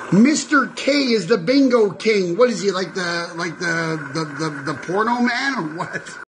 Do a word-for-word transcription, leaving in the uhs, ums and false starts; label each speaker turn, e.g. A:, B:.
A: Mister K is the bingo king. What is he, like the like the the the, the porno man or what?